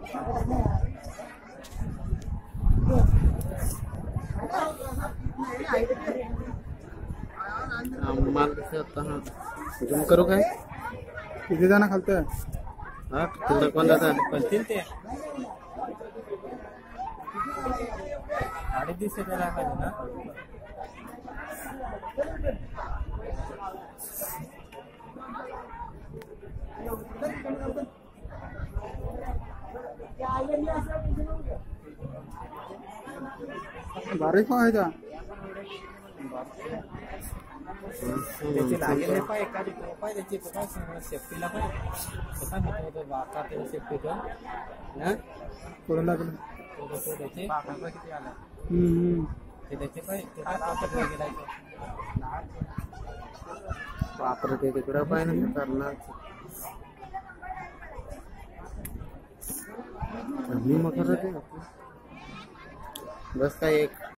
माल कसं आता झूम करू काय किती जण खालतं हा तुला कोण जाता बनतील ते 250 रुपये पाहिजे ना बारीक आहे का त्याची लागेल पाय एखादी पाय त्याची काय सेफ्टीला पाय काय होतं वाका ते सेफ्टीचं ना कोण लागलं त्याचे वाका किती आला ते त्याचे पाय ते काय गेलाय वापरते तिकडं पाय ना करणार मग करत बस काय एक